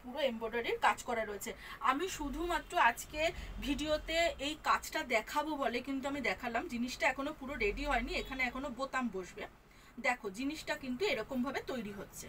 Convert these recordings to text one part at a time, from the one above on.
পুরো এমব্রয়ডারির কাজ করা রয়েছে। আমি শুধুমাত্র আজকে ভিডিওতে এই কাজটা দেখাবো বলে কিন্তু আমি দেখালাম, জিনিসটা এখনো পুরো রেডি হয়নি, এখানে এখনো বোতাম বসবে। দেখো জিনিসটা কিন্তু এরকম ভাবে তৈরি হচ্ছে,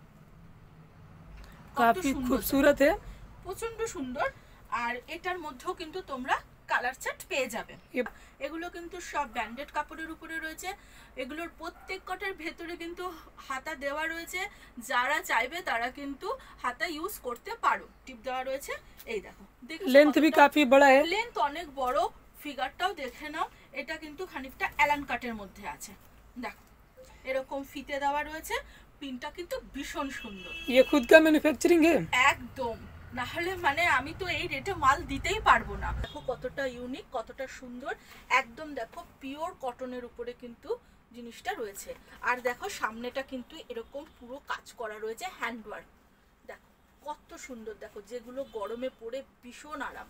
काफी खूबसूरत है, প্রচন্ড সুন্দর। আর এটার মধ্যেও কিন্তু তোমরা কালার চার্ট পেয়ে যাবে। এগুলো কিন্তু সব ব্যান্ডেড কাপড়ের উপরে রয়েছে, এগুলোর প্রত্যেক কটার ভেতরে কিন্তু হাতা দেওয়া রয়েছে, যারা চাইবে তারা কিন্তু হাতা ইউজ করতে পারো। টিপ দেওয়া রয়েছে, এই দেখো, लेंथ भी काफी बड़ा है, লেন্থ অনেক বড়, ফিগারটাও দেখে নাও। এটা কিন্তু খানিকটা অ্যালান কাটের মধ্যে আছে, দেখো এরকম ফিতে দেওয়া রয়েছে, পিনটা কিন্তু ভীষণ সুন্দর। ये खुद का मैन्युफैक्चरिंग है একদম, না হলে মানে আমি তো এই রেটে মাল দিতেই পারবো না। দেখো কতটা ইউনিক, কতটা সুন্দর, একদম দেখো পিওর কটনের উপরে কিন্তু জিনিসটা রয়েছে। আর দেখো সামনেটা কিন্তু এরকম পুরো কাজ করা রয়েছে, হ্যান্ডওয়ার্ক। দেখো কত সুন্দর, দেখো যেগুলো গরমে পরে ভীষণ আরাম।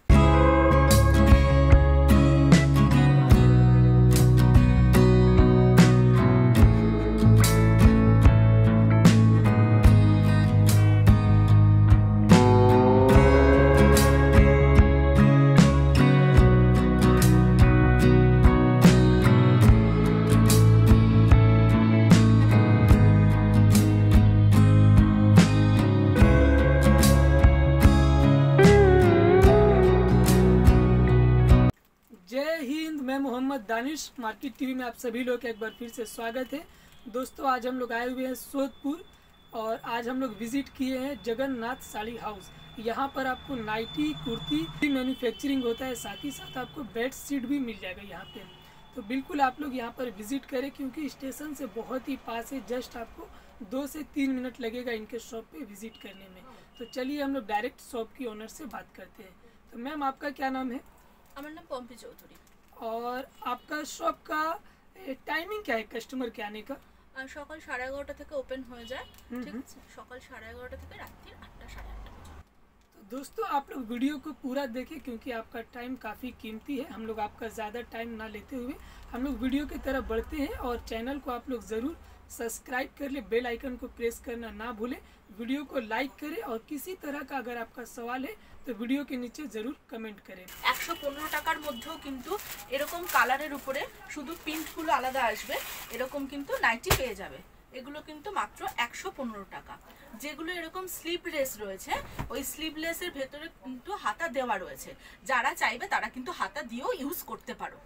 जय हिंद, मैं मोहम्मद दानिश, मार्केट टीवी में आप सभी लोग का एक बार फिर से स्वागत है। दोस्तों आज हम लोग आए हुए हैं सोदपुर और आज हम लोग विजिट किए हैं जगन्नाथ साड़ी हाउस। यहाँ पर आपको नाइटी कुर्ती मैन्युफैक्चरिंग होता है, साथ ही साथ आपको बेड शीट भी मिल जाएगा यहाँ पे। तो बिल्कुल आप लोग यहाँ पर विजिट करें क्योंकि स्टेशन से बहुत ही पास है, जस्ट आपको 2 से 3 मिनट लगेगा इनके शॉप पे विजिट करने में। तो चलिए हम लोग डायरेक्ट शॉप की ओनर से बात करते हैं। तो मैम आपका क्या नाम है? আমার নাম পম্পি চৌধুরী। और आपका शॉप का टाइमिंग क्या है कस्टमर के आने का? আর সকাল 11:30 থেকে ওপেন হয়ে যায়, ঠিক আছে, সকাল 11:30 থেকে রাত্রি 8টা 8:30 পর্যন্ত। तो दोस्तों आप लोग वीडियो को पूरा देखें क्योंकि आपका टाइम काफ़ी कीमती है। हम लोग आपका ज़्यादा टाइम ना लेते हुए हम लोग वीडियो की तरफ बढ़ते हैं और चैनल को आप लोग ज़रूर सब्सक्राइब कर ले, बेल आइकन को प्रेस करना ना भूलें, वीडियो को लाइक करें और किसी तरह का अगर आपका सवाल है तो वीडियो के नीचे ज़रूर कमेंट करें। 115 টাকার মধ্যেও কিন্তু এরকম কালারের উপরে শুধু প্রিন্টগুলো আলাদা আসবে, এরকম কিন্তু নাইটি পেয়ে যাবে। এগুলো কিন্তু মাত্র 115 টাকা। যেগুলো এরকম স্লিভলেস রয়েছে, ওই স্লিভলেসের ভেতরে কিন্তু হাতা দেওয়া রয়েছে, যারা চাইবে তারা কিন্তু হাতা দিয়েও ইউজ করতে পারো।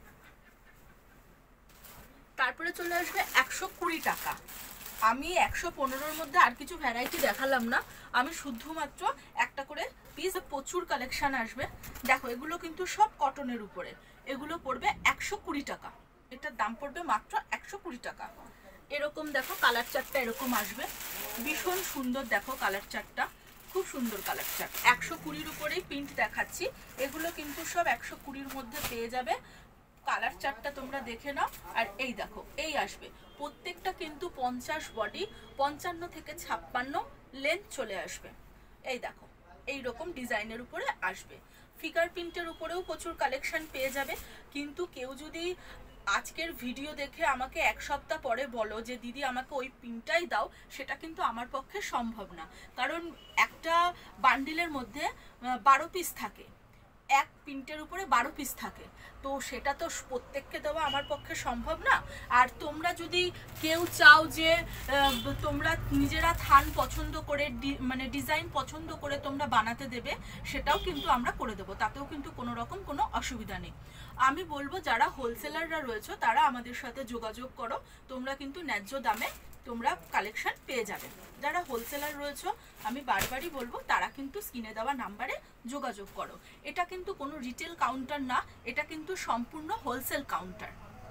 তারপরে চলে আসবে 120 টাকা। আমি 115-র মধ্যে আর কিছু ভ্যারাইটি দেখালাম না, আমি শুধুমাত্র একটা করে পিস, প্রচুর কালেকশন আসবে। দেখো এগুলো কিন্তু সব কটনের উপরে, এগুলো পড়বে 120 টাকা, এটার দাম পড়বে মাত্র 120 টাকা। এরকম দেখো কালার চার্টটা এরকম আসবে, ভীষণ সুন্দর, দেখো কালার চার্টটা খুব সুন্দর কালার চার্ট। 120-র উপরেই প্রিন্ট দেখাচ্ছি, এগুলো কিন্তু সব 120-র মধ্যে পেয়ে যাবে। কালার চার্টটা তোমরা দেখে নাও। আর এই দেখো এই আসবে, প্রত্যেকটা কিন্তু 50 বডি, 55 থেকে 56 লেন্থ চলে আসবে। এই দেখো এই রকম ডিজাইনের উপরে আসবে। ফিগার প্রিন্টের উপরেও প্রচুর কালেকশন পেয়ে যাবে। কিন্তু কেউ যদি আজকের ভিডিও দেখে আমাকে এক সপ্তাহ পরে বলো যে দিদি আমাকে ওই প্রিন্টটাই দাও, সেটা কিন্তু আমার পক্ষে সম্ভব না, কারণ একটা বান্ডিলের মধ্যে 12 পিস থাকে, এক প্রিন্টের উপরে 12 পিস থাকে, তো সেটা তো প্রত্যেককে দেওয়া আমার পক্ষে সম্ভব না। আর তোমরা যদি কেউ চাও যে তোমরা নিজেরা থান পছন্দ করে মানে ডিজাইন পছন্দ করে তোমরা বানাতে দেবে, সেটাও কিন্তু আমরা করে দেবো, তাতেও কিন্তু কোনো রকম কোনো অসুবিধা নেই। আমি বলবো যারা হোলসেলাররা রয়েছে তারা আমাদের সাথে যোগাযোগ করো, তোমরা কিন্তু ন্যায্য দামে তোমরা কালেকশন পেয়ে যাবে। যারা হোলসেলার রয়েছে আমি বারবারই বলবো তারা কিন্তু স্ক্রিনে দেওয়া নাম্বারে যোগাযোগ করো। এটা কিন্তু কোনো রিটেল কাউন্টার না, এটা কিন্তু সম্পূর্ণ হোলসেল কাউন্টার।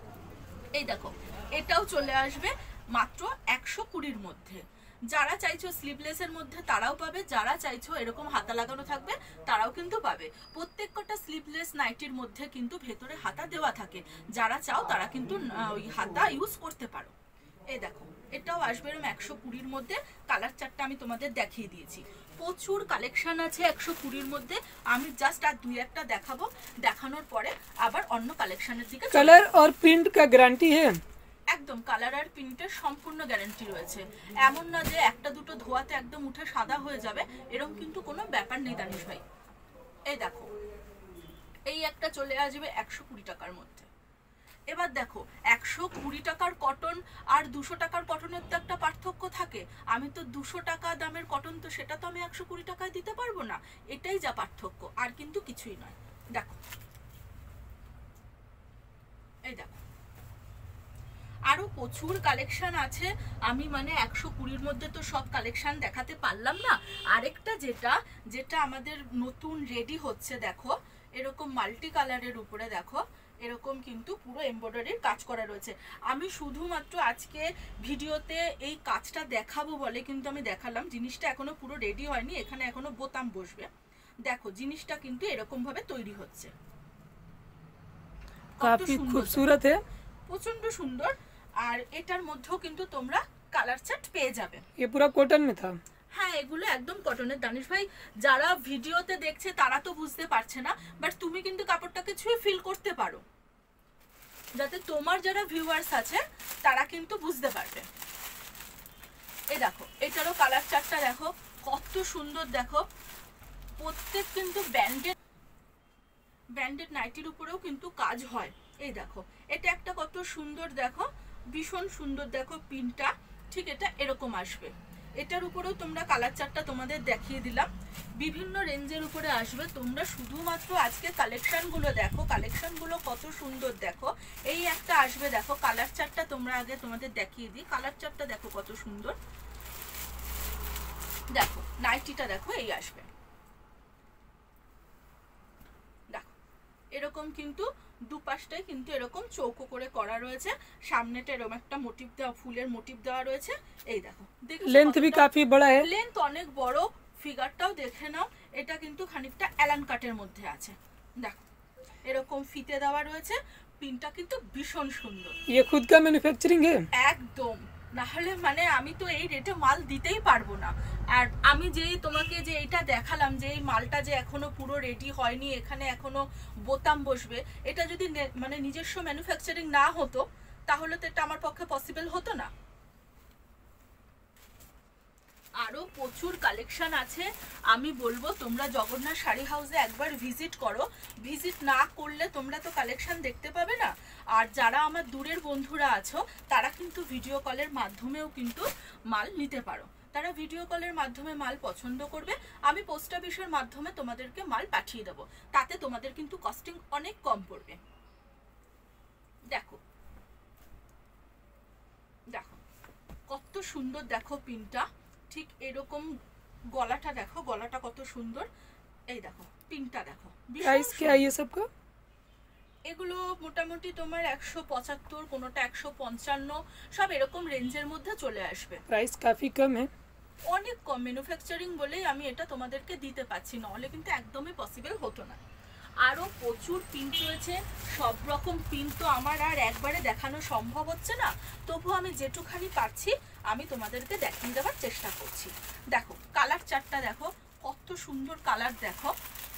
এই দেখো এটাও চলে আসবে মাত্র 120-র মধ্যে। যারা চাইছো স্লিভলেসের মধ্যে তারাও পাবে, যারা চাইছো এরকম হাতা লাগানো থাকবে তারাও কিন্তু পাবে। প্রত্যেকটা স্লিভলেস নাইটির মধ্যে কিন্তু ভেতরে হাতা দেওয়া থাকে, যারা চাও তারা কিন্তু ওই হাতা ইউজ করতে পারো। এই দেখো এটাও আসবে এরকম 120-র মধ্যে। কালার চার্টটা আমি তোমাদের দেখিয়ে দিয়েছি, প্রচুর কালেকশন আছে 120-র মধ্যে। আমি জাস্ট আর 2-একটা দেখাবো, দেখানোর পরে আবার অন্য কালেকশনের দিকে। कलर और प्रिंट का गारंटी है? একদম কালার আর প্রিন্টের সম্পূর্ণ গ্যারান্টি রয়েছে। এমন না যে একটা দুটো ধোয়াতে একদম উঠে সাদা হয়ে যাবে, এরকম কিন্তু কোনো ব্যাপার নেই দানিশ ভাই। এই দেখো, এই একটা চলে আসবে 120 টাকার মধ্যে। এবার দেখো 120 টাকার কটন আর 200 টাকার কটনের তো একটা পার্থক্য থাকে। আমি তো 200 টাকা দামের কটন, তো সেটা তো আমি 120 টাকায় দিতে পারবো না, এটাই যা পার্থক্য, আর কিন্তু কিছুই নয়। দেখো, এই দেখো আরো প্রচুর কালেকশন আছে। আমি মানে 120-র মধ্যে তো সব কালেকশন দেখাতে পারলাম না। আরেকটা যেটা আমাদের নতুন রেডি হচ্ছে, দেখো এরকম মাল্টি কালারের উপরে দেখো এরকম কিন্তু পুরো এমব্রয়ডারির কাজ করা রয়েছে। আমি শুধুমাত্র আজকে ভিডিওতে এই কাজটা দেখাবো বলে কিন্তু আমি দেখালাম, জিনিসটা এখনো পুরো রেডি হয়নি, এখানে এখনো বোতাম বসবে। দেখো জিনিসটা কিন্তু এরকম ভাবে তৈরি হচ্ছে, काफी खूबसूरत है, প্রচন্ড সুন্দর। আর এটার মধ্যেও কিন্তু তোমরা কালার চার্ট পেয়ে যাবে। ये पूरा कॉटन में था। হ্যাঁ, এগুলো একদম কটনের দানিশ ভাই। যারা ভিডিওতে দেখছে তারা তো বুঝতে পারছে না, বাট তুমি কিন্তু কাপড়টাকে ছুঁয়ে ফিল করতে পারো, যাতে তোমার যারা ভিউয়ার্স আছে তারা কিন্তু বুঝতে পারবে। এই দেখো, এটারও কালার চার্টটা দেখো কত সুন্দর। দেখো প্রত্যেক কিন্তু ব্যান্ডেড নাইটির উপরেও কিন্তু কাজ হয়। এই দেখো এটা একটা কত সুন্দর, দেখো ভীষণ সুন্দর। দেখো পিনটা ঠিক এটা এরকম আসবে। এটার উপরেও তোমরা কালার চার্টটা তোমাদের দেখিয়ে দিলাম, বিভিন্ন রেঞ্জের উপরে আসবে। তোমরা শুধুমাত্র আজকে কালেকশনগুলো দেখো, কালেকশনগুলো কত সুন্দর। দেখো এই একটা আসবে, দেখো কালার চার্টটা তোমরা আগে তোমাদের দেখিয়ে দিই। কালার চার্টটা দেখো কত সুন্দর। দেখো নাইটিটা দেখো এই আসবে, দেখো এরকম কিন্তু দুপাশটাই কিন্তু এরকম চৌকো করে করা রয়েছে। সামনেটা এরকম একটা মোটিভ দেওয়া, ফুলের মোটিভ দেওয়া রয়েছে। এই দেখো, लेंथ भी काफी बड़ा है, লেন্থ অনেক বড়। ফিগারটাও দেখে নাও, এটা কিন্তু খানিকটা অ্যালান কাটের মধ্যে আছে। দেখো এরকম ফিতে দেওয়া রয়েছে, পিনটা কিন্তু ভীষণ সুন্দর। ये खुद का मैन्युफैक्चरिंग है। একদম, না হলে মানে আমি তো এই রেটে মাল দিতেই পারবো না। আর আমি যেই তোমাকে যে এটা দেখালাম, যে এই মালটা যে এখনো পুরো রেডি হয়নি, এখানে এখনো বোতাম বসবে, এটা যদি মানে নিজস্ব ম্যানুফ্যাকচারিং না হতো তাহলে তো এটা আমার পক্ষে পসিবল হতো না। আরো প্রচুর কালেকশন আছে। আমি বলবো তোমরা জগন্নাথ শাড়ি হাউসে একবার ভিজিট করো। ভিজিট না করলে তোমরা তো কালেকশন দেখতে পাবে না। আর যারা আমার দূরের বন্ধুরা আছো তারা কিন্তু ভিডিও কলের মাধ্যমেও কিন্তু মাল নিতে পারো। তারা ভিডিও কলের মাধ্যমে মাল পছন্দ করবে, আমি পোস্ট অফিসের মাধ্যমে তোমাদেরকে মাল পাঠিয়ে দেবো, তাতে তোমাদের কিন্তু কস্টিং অনেক কম পড়বে। দেখো দেখো কত সুন্দর, দেখো পিনটা ঠিক এরকম, গলাটা দেখো, গলাটা কত সুন্দর। এই দেখো পিনটা দেখো। प्राइस क्या है ये सबका? এগুলো মোটামুটি তোমার 175, কোনোটা 155, সব এরকম রেঞ্জের মধ্যে চলে আসবে। प्राइस काफी कम है, অনেক কম, ম্যানুফ্যাকচারিং বলেই আমি এটা তোমাদেরকে দিতে পারছি, নাহলে কিন্তু একদমই পসিবল হতো না। আরো প্রচুর পিন রয়েছে, সব রকম পিন তো আমার আর একবারে দেখানো সম্ভব হচ্ছে না, তবু আমি যেটুখানি পাচ্ছি আমি তোমাদেরকে দেখিয়ে দেওয়ার চেষ্টা করছি। দেখো কালার চার্টটা দেখো কত সুন্দর কালার। দেখো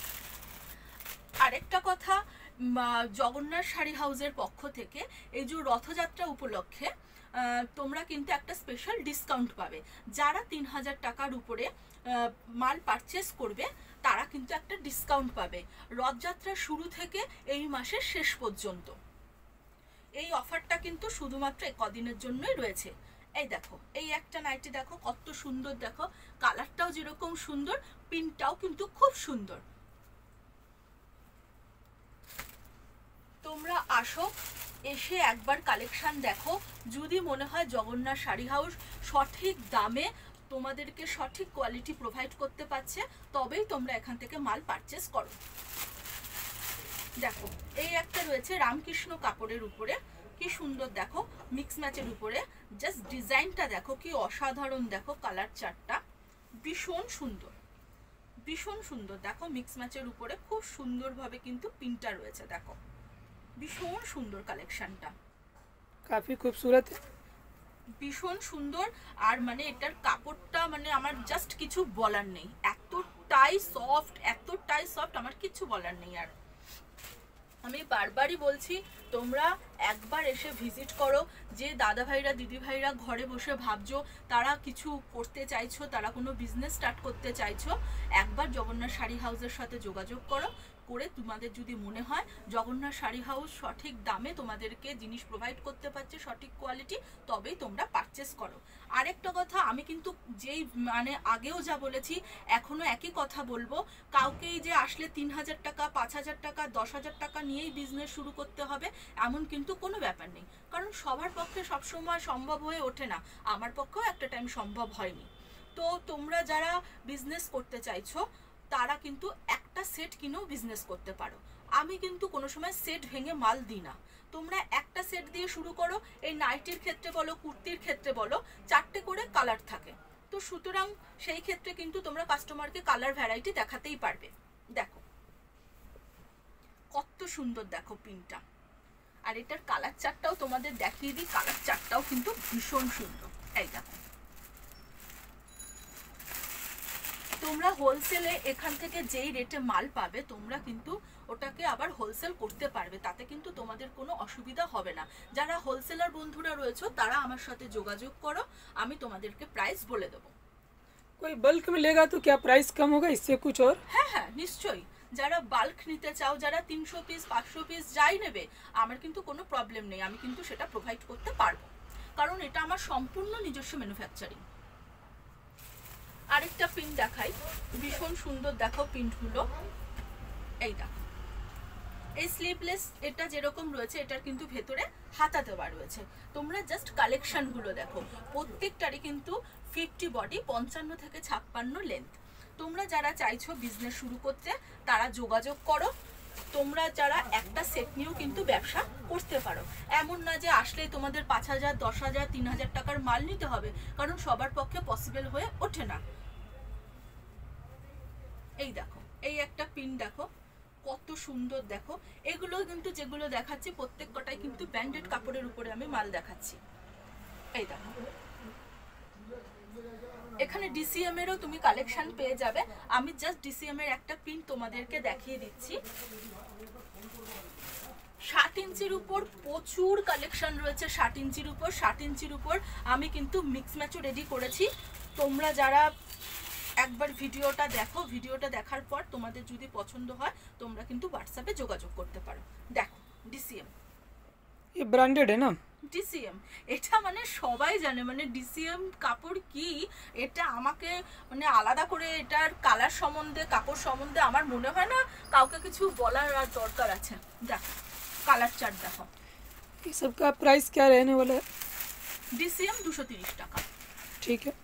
আরেকটা কথা, জগন্নাথ শাড়ি হাউসের পক্ষ থেকে এই যে রথযাত্রা উপলক্ষে তোমরা কিন্তু একটা স্পেশাল ডিসকাউন্ট পাবে। যারা 3000 টাকার উপরে মাল পারচেস করবে তারা কিন্তু একটা ডিসকাউন্ট পাবে রথযাত্রা শুরু থেকে এই মাসের শেষ পর্যন্ত। এই অফারটা কিন্তু শুধুমাত্র কদিনের জন্যই রয়েছে। এই দেখো এই একটা নাইটি দেখো কত সুন্দর, দেখো কালারটাও যেরকম সুন্দর, পিনটাও কিন্তু খুব সুন্দর। তোমরা আসো, এসে একবার কালেকশন দেখো। যদি মনে হয় জগন্নাথ শাড়ি হাউস সঠিক দামে তোমাদেরকে সঠিক কোয়ালিটি প্রোভাইড করতে পারছে, তবেই তোমরা এখান থেকে মাল পারচেস করো। দেখো এই একটা রয়েছে রামকৃষ্ণ কাপড়ের উপরে, কি সুন্দর দেখো, মিক্স ম্যাচের উপরে। জাস্ট ডিজাইনটা দেখো কি অসাধারণ। দেখো কালার চার্টটা ভীষণ সুন্দর, ভীষণ সুন্দর। দেখো মিক্স ম্যাচের উপরে খুব সুন্দরভাবে কিন্তু পিনটা রয়েছে। দেখো ভীষণ সুন্দর কালেকশনটা, काफी खूबसूरत है, ভীষণ সুন্দর। আর মানে এটার কাপড়টা মানে আমার জাস্ট কিছু বলার নেই, এতটাই সফট, এতটাই সফট, আমার কিছু বলার নেই। আর আমি বারবারই বলছি তোমরা একবার এসে ভিজিট করো। যে দাদা ভাইরা দিদি ভাইরা ঘরে বসে ভাবছো তারা কিছু করতে চাইছো, তারা কোনো বিজনেস স্টার্ট করতে চাইছো, একবার জগন্নাথ শাড়ি হাউসের সাথে যোগাযোগ করো। করে তোমাদের যদি মনে হয় জগন্নাথ শাড়ি হাউস সঠিক দামে তোমাদেরকে জিনিস প্রোভাইড করতে পারছে, সঠিক কোয়ালিটি, তবেই তোমরা পারচেস করো। আরেকটা কথা, আমি কিন্তু যেই মানে আগেও যা বলেছি এখনো একই কথা বলবো, কাউকেই যে আসলে 3000 টাকা 5000 টাকা 10,000 টাকা নিয়েই বিজনেস শুরু করতে হবে এমন কিন্তু কোনো ব্যাপার নেই। কারণ সবার পক্ষে সবসময় সম্ভব হয়ে ওঠে না, আমার পক্ষেও একটা টাইম সম্ভব হয়নি। তো তোমরা যারা বিজনেস করতে চাইছো তারা কিন্তু একটা সেট কিনেও বিজনেস করতে পারো। আমি কিন্তু কোনো সময় সেট ভেঙে মাল দিই না। তোমরা একটা সেট দিয়ে শুরু করো। এই নাইটির ক্ষেত্রে বলো, কুর্তির ক্ষেত্রে বলো, 4টে করে কালার থাকে। তো সুতরাং সেই ক্ষেত্রে কিন্তু তোমরা কাস্টমারকে কালার ভ্যারাইটি দেখাতেই পারবে। দেখো কত সুন্দর, দেখো পিনটা। আর এটার কালার চার্টটাও তোমাদের দেখিয়ে দিই, কালার চার্টটাও কিন্তু ভীষণ সুন্দর। এই দেখো, তোমরা হোলসেলে এখান থেকে যেই রেটে মাল পাবে তোমরা কিন্তু ওটাকে আবার হোলসেল করতে পারবে, তাতে কিন্তু তোমাদের কোনো অসুবিধা হবে না। যারা হোলসেলার বন্ধুরা রয়েছে তারা আমার সাথে যোগাযোগ করো, আমি তোমাদেরকে প্রাইস বলে দেবো। कोई बल्क में लेगा तो क्या प्राइस कम होगा इससे कुछ और? হ্যাঁ হ্যাঁ নিশ্চয়ই, যারা বাল্ক নিতে চাও, যারা 300 পিস 500 পিস যাই নেবে, আমার কিন্তু কোনো প্রবলেম নেই, আমি কিন্তু সেটা প্রোভাইড করতে পারবো, কারণ এটা আমার সম্পূর্ণ নিজস্ব ম্যানুফ্যাকচারিং। আরেকটা পিন দেখাই, ভীষণ সুন্দর, দেখো পিনগুলো। এই দেখো, এই স্লিভলেস এটা যেরকম রয়েছে এটার কিন্তু ভেতরে হাতা দেওয়া রয়েছে। তোমরা জাস্ট কালেকশনগুলো দেখো, প্রত্যেকটারই কিন্তু 50 বডি, 55 থেকে 56 লেন্থ। তোমরা যারা চাইছো বিজনেস শুরু করতে তারা যোগাযোগ করো। তোমরা যারা একটা সেট নিয়েও কিন্তু ব্যবসা করতে পারো, এমন না যে আসলেই তোমাদের 5000 10,000 3000 টাকার মাল নিতে হবে, কারণ সবার পক্ষে পসিবল হয়ে ওঠে না। এই দেখো, এই একটা পিন দেখো কত সুন্দর, দেখো এগুলো কিন্তু যেগুলো দেখাচ্ছি প্রত্যেক কটাই কিন্তু ব্র্যান্ডেড কাপড়ের উপরে আমি মাল দেখাচ্ছি। এই দেখো, এখানে ডিসিএম এরও তুমি কালেকশন পেয়ে যাবে। আমি জাস্ট ডিসিএম এর একটা পিন তোমাদেরকে দেখিয়ে দিচ্ছি। 60 ইঞ্চির উপর প্রচুর কালেকশন রয়েছে। 60 ইঞ্চির উপর, 60 ইঞ্চির উপর আমি কিন্তু মিক্স ম্যাচও রেডি করেছি। তোমরা যারা একবার ভিডিওটা দেখো, ভিডিওটা দেখার পর তোমাদের যদি পছন্দ হয় তোমরা কিন্তু হোয়াটসঅ্যাপে যোগাযোগ করতে পারো। দেখো ডিসিএম, ये ब्रांडेड है ना? ডিসিএম এটা মানে সবাই জানে, মানে ডিসিএম কাপড় কি এটা আমাকে মানে আলাদা করে এটার কালার সম্বন্ধে কাপড় সম্বন্ধে আমার মনে হয় না কাউকে কিছু বলার আর দরকার আছে। দেখো কালার চার্ট দেখো। ये सब का प्राइस क्या रहने वाला है? ডিসিএম 230 টাকা। ठीक है।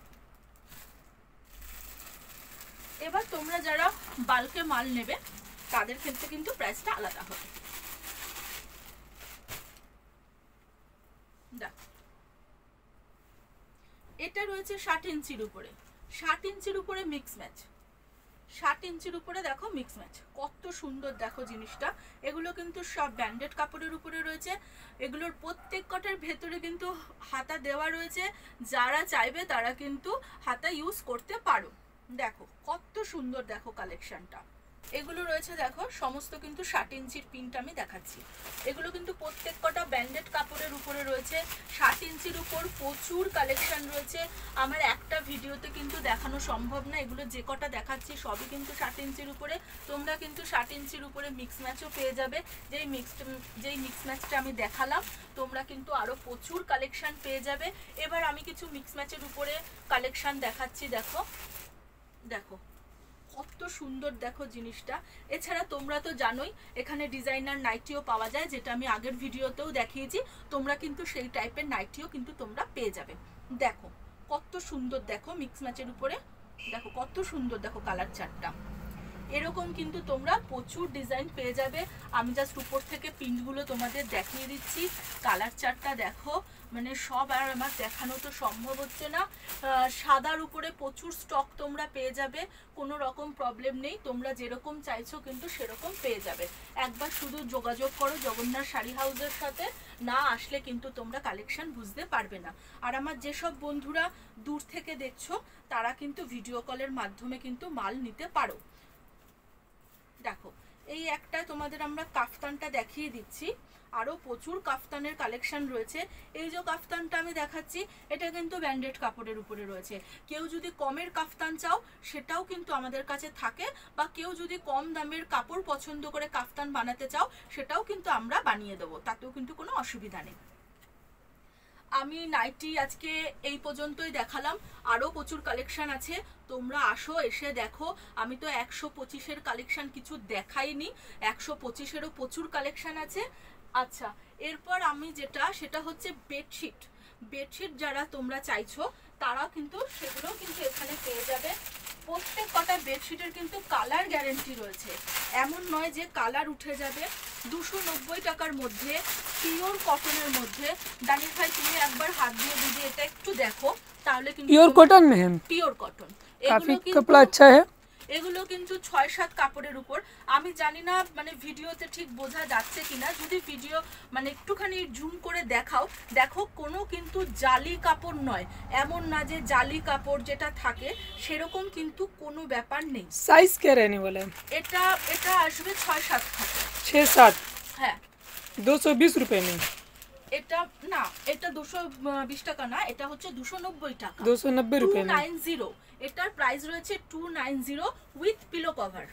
এবার তোমরা যারা বাল্কে মাল নেবে তাদের ক্ষেত্রে কিন্তু প্রাইসটা আলাদা হবে। দেখো এটা রয়েছে 60 ইঞ্চির উপরে, 60 ইঞ্চির উপরে মিক্স ম্যাচ, 60 ইঞ্চির উপরে দেখো মিক্স ম্যাচ, কত সুন্দর দেখো জিনিসটা। এগুলো কিন্তু সব ব্র্যান্ডেড কাপড়ের উপরে রয়েছে। এগুলোর প্রত্যেক কটার ভেতরে কিন্তু হাতা দেওয়া রয়েছে, যারা চাইবে তারা কিন্তু হাতা ইউজ করতে পারো। দেখো কত সুন্দর, দেখো কালেকশনটা। এগুলো রয়েছে দেখো সমস্ত কিন্তু 60 ইঞ্চির পিনটা আমি দেখাচ্ছি। এগুলো কিন্তু প্রত্যেক কটা ব্র্যান্ডেড কাপড়ের উপরে রয়েছে। 60 ইঞ্চির উপর প্রচুর কালেকশন রয়েছে, আমার একটা ভিডিওতে কিন্তু দেখানো সম্ভব না। এগুলো যে কটা দেখাচ্ছি সবই কিন্তু 60 ইঞ্চির উপরে। তোমরা কিন্তু 60 ইঞ্চির উপরে মিক্স ম্যাচও পেয়ে যাবে। যেই মিক্স ম্যাচটা আমি দেখালাম তোমরা কিন্তু আরও প্রচুর কালেকশন পেয়ে যাবে। এবার আমি কিছু মিক্স ম্যাচের উপরে কালেকশন দেখাচ্ছি। দেখো দেখো কত সুন্দর দেখো জিনিসটা। এছাড়া তোমরা তো জানোই এখানে ডিজাইনার নাইটিও পাওয়া যায়, যেটা আমি আগের ভিডিওতেও দেখিয়েছি। তোমরা কিন্তু সেই টাইপের নাইটিও কিন্তু তোমরা পেয়ে যাবে। দেখো কত সুন্দর, দেখো মিক্স ম্যাচের উপরে দেখো কত সুন্দর, দেখো কালার চার্টটা। এরকম কিন্তু তোমরা প্রচুর ডিজাইন পেয়ে যাবে। আমি জাস্ট উপর থেকে পিনগুলো তোমাদের দেখিয়ে দিচ্ছি। কালার চার্টটা দেখো, মানে সব আর আমার দেখানো তো সম্ভব হচ্ছে না। সাদার উপরে প্রচুর স্টক তোমরা পেয়ে যাবে, কোনো রকম প্রবলেম নেই। তোমরা যেরকম চাইছো কিন্তু সেরকম পেয়ে যাবে। একবার শুধু যোগাযোগ করো জগন্নাথ শাড়ি হাউসের সাথে, না আসলে কিন্তু তোমরা কালেকশন বুঝতে পারবে না। আর আমার যেসব বন্ধুরা দূর থেকে দেখছো তারা কিন্তু ভিডিও কলের মাধ্যমে কিন্তু মাল নিতে পারো। দেখো এই একটা তোমাদের আমরা কাফতানটা দেখিয়ে দিচ্ছি। আরো প্রচুর কাফতানের কালেকশন রয়েছে। এই যে কাফতানটা আমি দেখাচ্ছি এটা কিন্তু ব্র্যান্ডেড কাপড়ের উপরে রয়েছে। কেউ যদি কমের কাফতান চাও সেটাও কিন্তু আমাদের কাছে থাকে, বা কেউ যদি কম দামের কাপড় পছন্দ করে কাফতান বানাতে চাও সেটাও কিন্তু আমরা বানিয়ে দেবো, তাতেও কিন্তু কোনো অসুবিধা নেই। আমি নাইটি আজকে এই পর্যন্তই দেখালাম, আরও প্রচুর কালেকশন আছে, তোমরা আসো এসে দেখো। আমি তো 125-এর কালেকশন কিছু দেখাইনি, 125-এরও প্রচুর কালেকশন আছে। আচ্ছা, এরপর আমি সেটা হচ্ছে বেডশিট। বেডশিট যারা তোমরা চাইছো তারা কিন্তু সেগুলো কিন্তু এখানে পেয়ে যাবে। প্রত্যেক কটা বেডশিটের কিন্তু কালার গ্যারেন্টি রয়েছে, এমন নয় যে কালার উঠে যাবে। 290 টাকার মধ্যে পিওর কটনের মধ্যে। দানিশ ভাই তুমি একবার হাত দিয়ে যদি এটা একটু দেখো তাহলে কিন্তু प्योर कॉटन में है, পিওর কটন। काफी कपड़ा अच्छा है। এগুলো কিন্তু 6-7 কাপড়ের উপর। আমি জানি না মানে ভিডিওতে ঠিক বোঝা যাচ্ছে কিনা, যদি ভিডিও মানে একটুখানি জুম করে দেখাও, দেখো কোনো কিন্তু জালি কাপড় নয়, এমন না যে জালি কাপড় যেটা থাকে সেরকম কিন্তু কোনো ব্যাপার নেই। साइज क्या रहने वाला है? এটা আসবে 6-7 খাটে। 6-7, হ্যাঁ 220 रुपए में। এটা না, এটা 220 টাকা না, এটা হচ্ছে 290 টাকা। 290 रुपए में 290, এটার প্রাইস রয়েছে 290 উইথ পিলো কভার।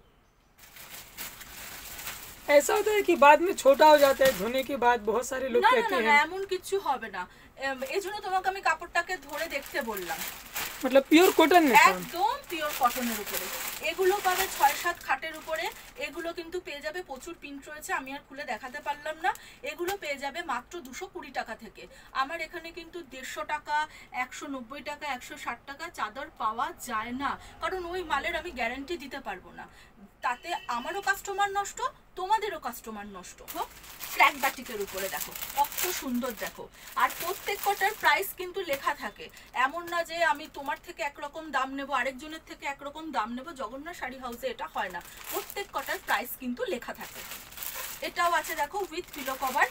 ऐसा होता है कि बाद में छोटा हो जाता है, धोने के बाद बहुत सारे लोग না না कहते না हैं, এমন কিছু হবে না, এজন্য তোমাকে আমি কাপড়টাকে ধরে দেখতে বললাম। मतलब प्योर कॉटन में था। একদম পিওর কটনের উপরে এগুলো পাবে 6-7 খাটের উপরে। এগুলো কিন্তু পেয়ে যাবে, প্রচুর প্রিন্ট রয়েছে, আমি আর খুলে দেখাতে পারলাম না। এগুলো পেয়ে যাবে মাত্র 220 টাকা থেকে। আমার এখানে কিন্তু 150 টাকা, 190 টাকা, 160 টাকা চাদর পাওয়া যায় না, কারণ ওই মালের আমি গ্যারান্টি দিতে পারবো না, তাতে আমারও কাস্টমার নষ্ট, তোমাদেরও কাস্টমার নষ্ট। ক্র্যাক বাটিকের উপরে দেখো কত সুন্দর, দেখো। আর প্রত্যেক কটার প্রাইস কিন্তু লেখা থাকে, এমন না যে আমি তোমার থেকে একরকম দাম নেব আরেকজনের থেকে একরকম দাম নেব, জগন্নাথ শাড়ি হাউসে এটা হয় না, প্রত্যেক কটার প্রাইস কিন্তু লেখা থাকে। এটাও আছে দেখো উইথ পিলো কভার,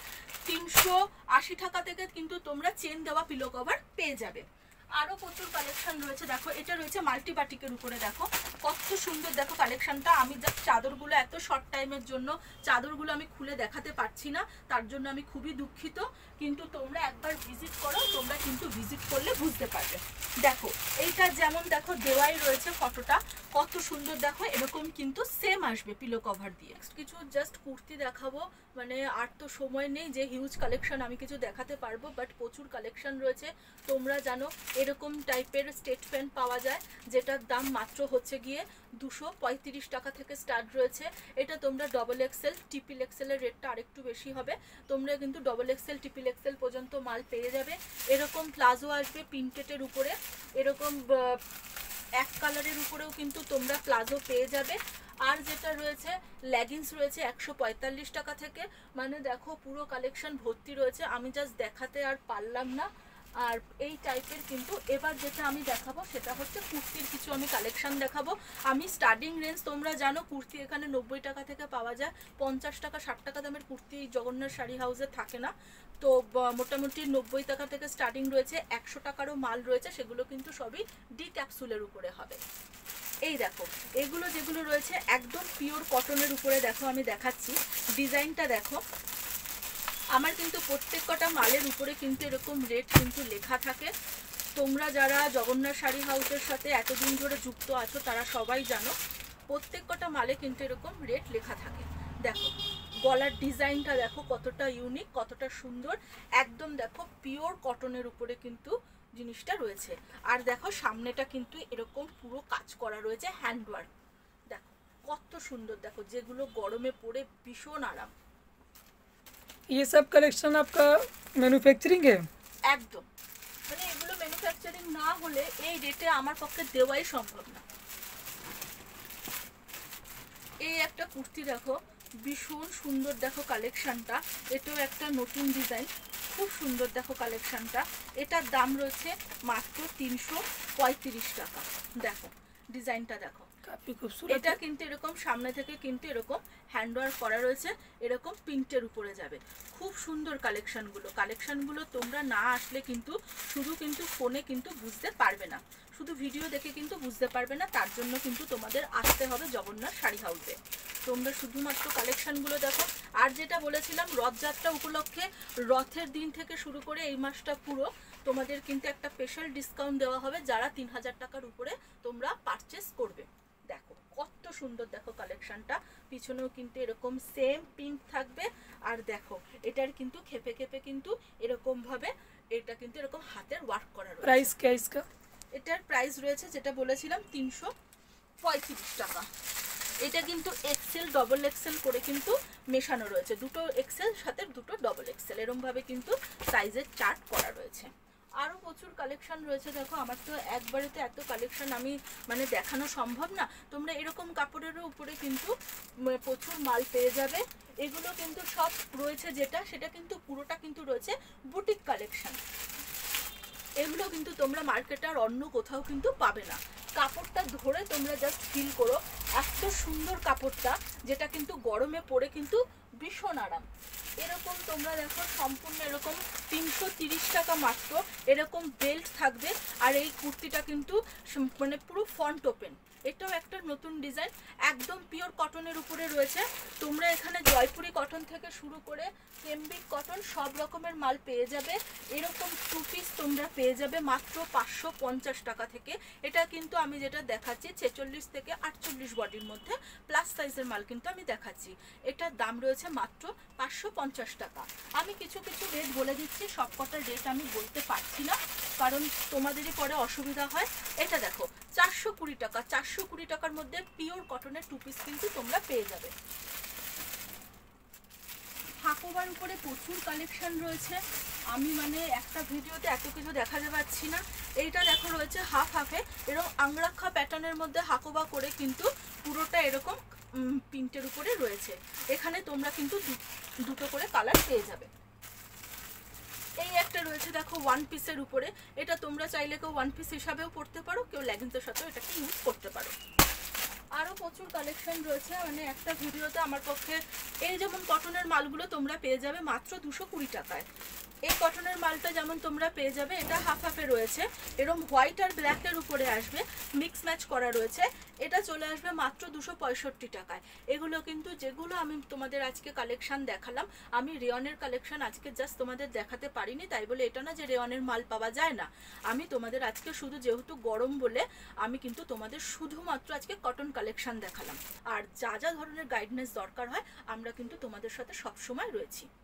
380 টাকা থেকে কিন্তু তোমরা চেন দেওয়া পিলো কভার পেয়ে যাবে। আরো প্রচুর কালেকশন রয়েছে, দেখো এটা রয়েছে মাল্টি বাটিকের উপরে, দেখো কত সুন্দর, দেখো কালেকশনটা। আমি জাস্ট চাদরগুলো এত শর্ট টাইমের জন্য চাদরগুলো আমি খুলে দেখাতে পারছি না, তার জন্য আমি খুবই দুঃখিত, কিন্তু তোমরা একবার ভিজিট করো, তোমরা কিন্তু ভিজিট করলে বুঝতে পারবে। দেখো এইটা যেমন দেখো দেওয়াই রয়েছে ফটোটা, কত সুন্দর, দেখো এরকম কিন্তু সেম আসবে পিলো কভার দিয়ে। কিছু জাস্ট কুর্তি দেখাবো, মানে আর তো সময় নেই যে হিউজ কালেকশন আমি কিছু দেখাতে পারবো, বাট প্রচুর কালেকশন রয়েছে। তোমরা জানো এরকম টাইপের স্টেট প্যান্ট পাওয়া যায়, যেটার দাম মাত্র হচ্ছে গিয়ে 235 টাকা থেকে স্টার্ট রয়েছে। এটা তোমরা ডবল এক্সেল, ট্রিপল এক্সেলের রেটটা আরেকটু বেশি হবে, তোমরা কিন্তু ডবল এক্সেল, ট্রিপল এক্সেল পর্যন্ত মাল পেয়ে যাবে। এরকম প্লাজো আসবে প্রিন্টেডের উপরে, এরকম এক কালারের উপরেও কিন্তু তোমরা প্লাজো পেয়ে যাবে। আর যেটা রয়েছে লেগিংস রয়েছে 145 টাকা থেকে, মানে দেখো পুরো কালেকশন ভর্তি রয়েছে, আমি জাস্ট দেখাতে আর পারলাম না। আর এই টাইপের কিন্তু এবার যেটা আমি দেখাবো সেটা হচ্ছে কুর্তির কিছু আমি কালেকশন দেখাবো। আমি স্টার্টিং রেঞ্জ তোমরা জানো কুর্তি এখানে 90 টাকা থেকে পাওয়া যায়, 50 টাকা 60 টাকা দামের কুর্তি জগন্নাথ শাড়ি হাউসে থাকে না, তো মোটামুটি 90 টাকা থেকে স্টার্টিং রয়েছে, 100 টাকারও মাল রয়েছে, সেগুলো কিন্তু সবই ডি ক্যাপসুলের উপরে হবে। এই দেখো এগুলো যেগুলো রয়েছে একদম পিওর কটনের উপরে, দেখো আমি দেখাচ্ছি ডিজাইনটা, দেখো আমার কিন্তু প্রত্যেক কটা মালের উপরে কিন্তু এরকম রেট কিন্তু লেখা থাকে। তোমরা যারা জগন্নাথ শাড়ি হাউসের সাথে এতদিন ধরে যুক্ত আছো তারা সবাই জানো প্রত্যেক কটা মালে কিন্তু এরকম রেট লেখা থাকে। দেখো গলার ডিজাইনটা দেখো কতটা ইউনিক, কতটা সুন্দর, একদম দেখো পিওর কটনের উপরে কিন্তু জিনিসটা রয়েছে। আর দেখো সামনেটা কিন্তু এরকম পুরো কাজ করা রয়েছে, হ্যান্ডওয়ার্ক, দেখো কত সুন্দর, দেখো যেগুলো গরমে পরে ভীষণ আরাম। ये सब कलेक्शन आपका मैन्युफैक्चरिंग है? একদম, মানে এগুলো ম্যানুফ্যাকচারিং না হলে এই রেটে আমার পক্ষে দেওয়াই সম্ভব না। এই একটা কুর্তি দেখো ভীষণ সুন্দর, দেখো কালেকশনটা, এটাও একটা নতুন ডিজাইন, খুব সুন্দর দেখো কালেকশনটা। এটার দাম রয়েছে মাত্র 335 টাকা। দেখো ডিজাইনটা দেখো, काफी खूबसूरत এটা है। কিন্তু এরকম সামনে থেকে কিন্তু এরকম হ্যান্ড ওয়ার্ক করা রয়েছে, এরকম প্রিন্টের উপরে যাবে। খুব সুন্দর কালেকশনগুলো তোমরা না আসলে কিন্তু শুধু কিন্তু ফোনে কিন্তু বুঝতে পারবে না, শুধু ভিডিও দেখে কিন্তু বুঝতে পারবে না। তার জন্য কিন্তু তোমাদের আসতে হবে জগন্নাথ শাড়ি হাউসে। তোমরা শুধুমাত্র কালেকশনগুলো দেখো। আর যেটা বলেছিলাম রথযাত্রা উপলক্ষে, রথের দিন থেকে শুরু করে এই মাসটা পুরো তোমাদের কিন্তু একটা স্পেশাল ডিসকাউন্ট দেওয়া হবে যারা 3000 টাকার উপরে তোমরা পারচেস করবে। দেখো কত সুন্দর, দেখো কালেকশনটা পিছনেও কিন্তু এরকম সেম পিঙ্ক থাকবে। আর দেখো এটার কিন্তু খেপে খেপে কিন্তু এরকম ভাবে এটা কিন্তু এরকম হাতের ওয়ার্ক করা রয়েছে। प्राइस क्या है इसका? এটার প্রাইস রয়েছে যেটা বলেছিলাম 335 টাকা। এটা কিন্তু এক্সেল ডবল এক্সেল করে কিন্তু মেশানো রয়েছে, দুটো এক্সেল সাথে দুটো ডবল এক্সেল এরকম ভাবে কিন্তু সাইজের চার্ট করা রয়েছে। আরও প্রচুর কালেকশন রয়েছে। দেখো আমার তো একবারেতে এত কালেকশন আমি মানে দেখানো সম্ভব না। তোমরা এরকম কাপড়েরও উপরে কিন্তু প্রচুর মাল পেয়ে যাবে। এগুলো কিন্তু সব রয়েছে যেটা সেটা কিন্তু পুরোটা কিন্তু রয়েছে বুটিক কালেকশন। এগুলো কিন্তু তোমরা মার্কেটে আর অন্য কোথাও কিন্তু পাবে না। কাপড়টা ধরে তোমরা জাস্ট ফিল করো, এত সুন্দর কাপড়টা, যেটা কিন্তু গরমে পরে কিন্তু ভীষণ আরাম। এরকম তোমরা দেখো সম্পূর্ণ এরকম 330 টাকা মাত্র। এরকম বেল্ট থাকবে আর এই কুর্তিটা কিন্তু মানে পুরো ফ্রন্ট ওপেন। এটাও একটা নতুন ডিজাইন, একদম পিওর কটনের উপরে রয়েছে। তোমরা এখানে জয়পুরি কটন থেকে শুরু করে কেমব্রিক কটন সব রকমের মাল পেয়ে যাবে। এরকম 2 পিস তোমরা পেয়ে যাবে মাত্র 550 টাকা থেকে। এটা কিন্তু আমি যেটা দেখাচ্ছি 46 থেকে 48 বডির মধ্যে প্লাস সাইজের মাল কিন্তু আমি দেখাচ্ছি। এটার দাম রয়েছে মাত্র 550 টাকা। আমি কিছু কিছু রেট বলে দিচ্ছি, সবকটা রেট আমি বলতে পারছি না কারণ তোমাদেরই পরে অসুবিধা হয়। এটা দেখো 420 টাকা, 420 টাকার মধ্যে পিওর কটনের 2 পিস কিন্তু তোমরা পেয়ে যাবে। হাকোবার উপরে প্রচুর কালেকশন রয়েছে, আমি মানে একটা ভিডিওতে এত কিছু দেখাতে পারছি না। এইটা দেখো রয়েছে হাফ হাফে এরকম আংরাক্ষা প্যাটার্নের মধ্যে হাকোবা করে কিন্তু পুরোটা এরকম প্রিন্টের উপরে রয়েছে। এখানে তোমরা কিন্তু দুটো করে কালার পেয়ে যাবে। এই একটা রয়েছে দেখো 1 পিসের উপরে, এটা তোমরা চাইলে কেউ 1 পিস হিসাবেও পরতে পারো, কেউ লেগিংসের সাথেও এটাকে ইউজ করতে পারো। আরও প্রচুর কালেকশন রয়েছে, মানে একটা ভিডিওতে আমার পক্ষে। এই যেমন কটনের মালগুলো তোমরা পেয়ে যাবে মাত্র 220 টাকায়। এই কটনের মালটা যেমন তোমরা পেয়ে যাবে, এটা হাফ হাফে রয়েছে, এরকম হোয়াইট আর ব্ল্যাকের উপরে আসবে, মিক্স ম্যাচ করা রয়েছে। এটা চলে আসবে মাত্র 265 টাকায়। এগুলো কিন্তু যেগুলো আমি তোমাদের আজকে কালেকশন দেখালাম, আমি রেয়নের কালেকশন আজকে জাস্ট তোমাদের দেখাতে পারিনি, তাই বলে এটা না যে রেয়নের মাল পাওয়া যায় না। আমি তোমাদের আজকে শুধু যেহেতু গরম বলে আমি কিন্তু তোমাদের শুধুমাত্র আজকে কটন কালেকশন দেখালাম। আর যা যা ধরনের গাইডনেস দরকার হয় আমরা কিন্তু তোমাদের সাথে সবসময় রয়েছি।